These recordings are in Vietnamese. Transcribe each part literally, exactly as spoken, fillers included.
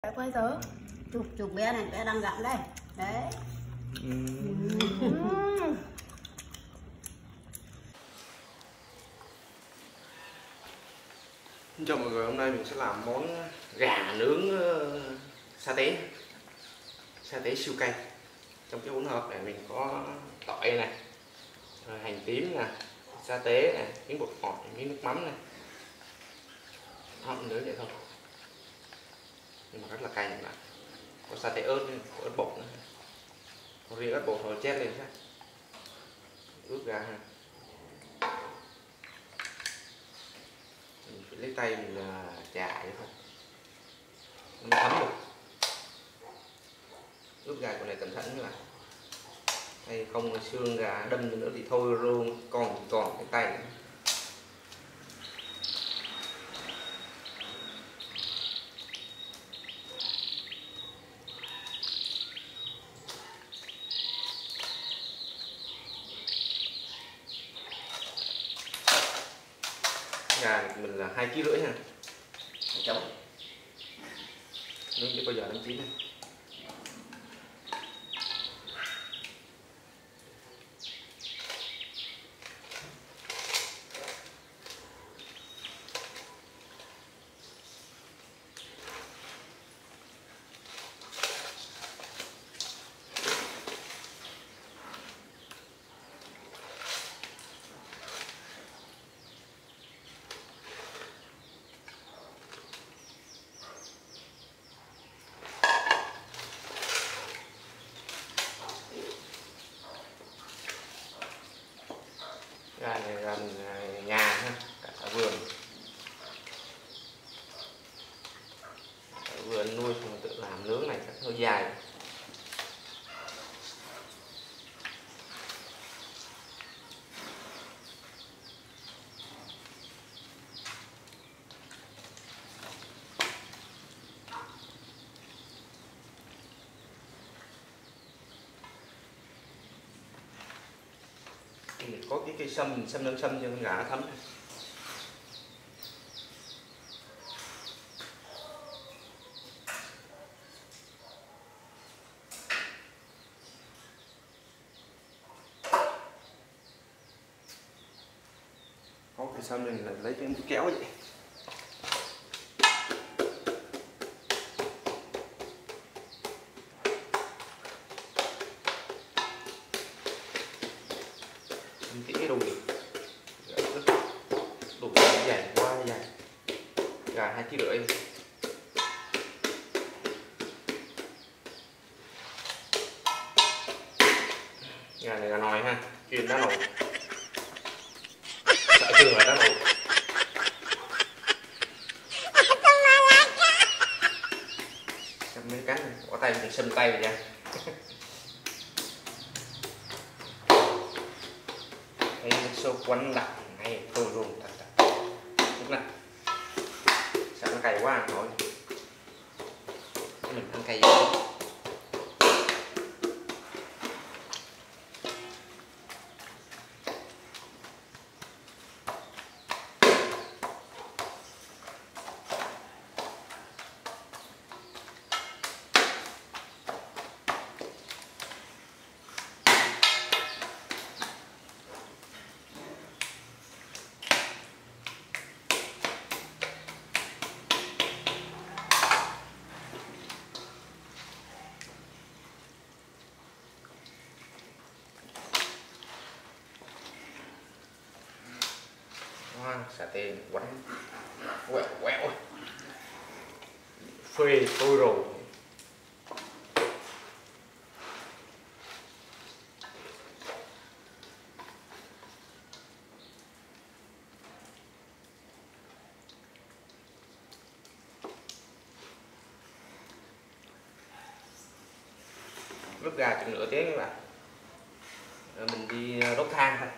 Quay tớ chụp chụp bé này, bé đang gặm đây đấy. uhm. Uhm. Chào mọi người, hôm nay mình sẽ làm món gà nướng uh, sa tế sa tế siêu cay. Trong cái hỗn hợp này mình có tỏi này, hành tím nè, sa tế này, miếng bột ngọt, miếng nước mắm này. Không nướng vậy thôi, nhưng mà rất là cay các bạn. Có sa tế ớt, có ớt bột nữa. Có riêng ớt bột rồi chét lên xem. Ướp gà ha. Mình phải lấy tay mình chà vậy thôi, nó thấm được. Ướp gà con này cẩn thận các bạn, hay không xương gà đâm nữa thì thôi luôn, còn còn cái tay nữa. Gà mình là hai ký rưỡi nha, trống nướng cho bao giờ nó chín này. Gà này là nhà ha, cả ở vườn, ở vườn nuôi xong tự làm nướng này chắc hơi dài. Có cái cây sâm, mình sâm nâng sâm cho con gà nó thấm. Có cây sâm này là lấy cái kéo vậy. Kỹ đủ đủ dài qua dài, gà hai ký rưỡi. Gà này là nồi ha, chuyên đá nồi, sợ trường là đá nồi. Xem mấy cái này, bỏ tay mình xâm tay rồi nha. Đây số quấn đặt ngay tôi luôn đặt đặt lúc này sao nó cay quá thôi, mình ăn cay gì. Sa tế quánh quẹo quẹo phê tôi rồi. Lúc gà chừng nửa tiếng các bạn, rồi mình đi đốt than thôi.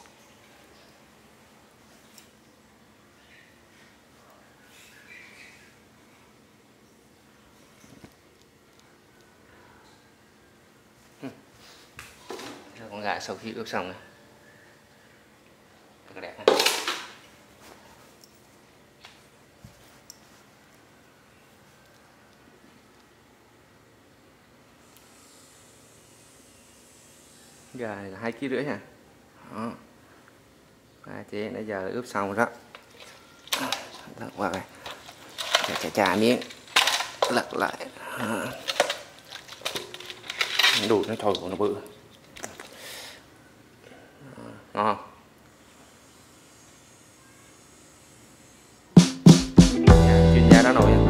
Con gà sau khi ướp xong này rất là đẹp ha. Gà này là hai ký rưỡi nha. Đó. À, chị nãy giờ ướp xong rồi đó. Lật qua này. Chà chà chà miếng. Lật lại. Đó. Đủ nó thôi của nó bự. Ngon không? Chuyên gia đã nổi nha.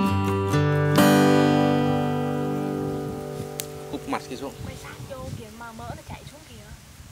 Quay sát vô kìa, màu mỡ nó chảy xuống kìa.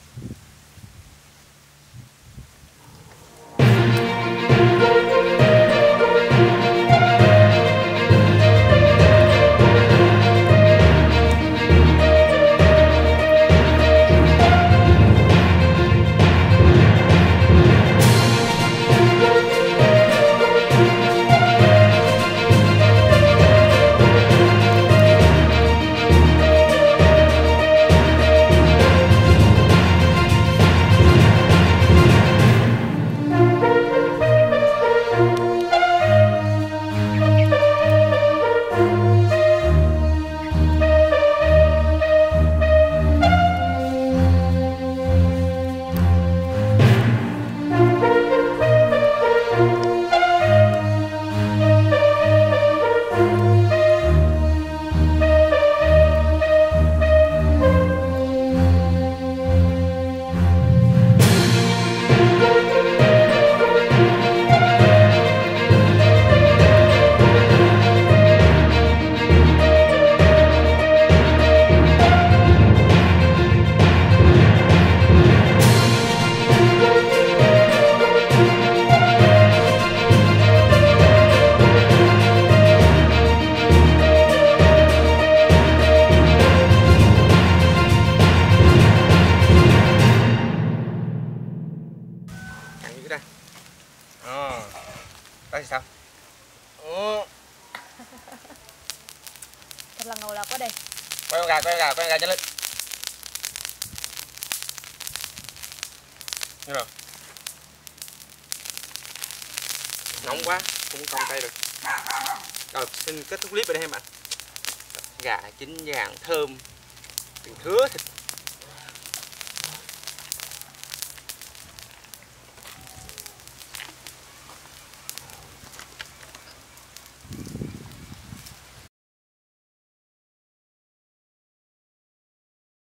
Đó thì sao? Ừ. Thật là ngầu lắm quá đây. Quay con gà, quay con gà, quay con gà nhanh lên. Như nào? Nóng quá, không cong tay được. Rồi xin kết thúc clip ở đây em ạ. Gà chín vàng thơm, từng thứa thịt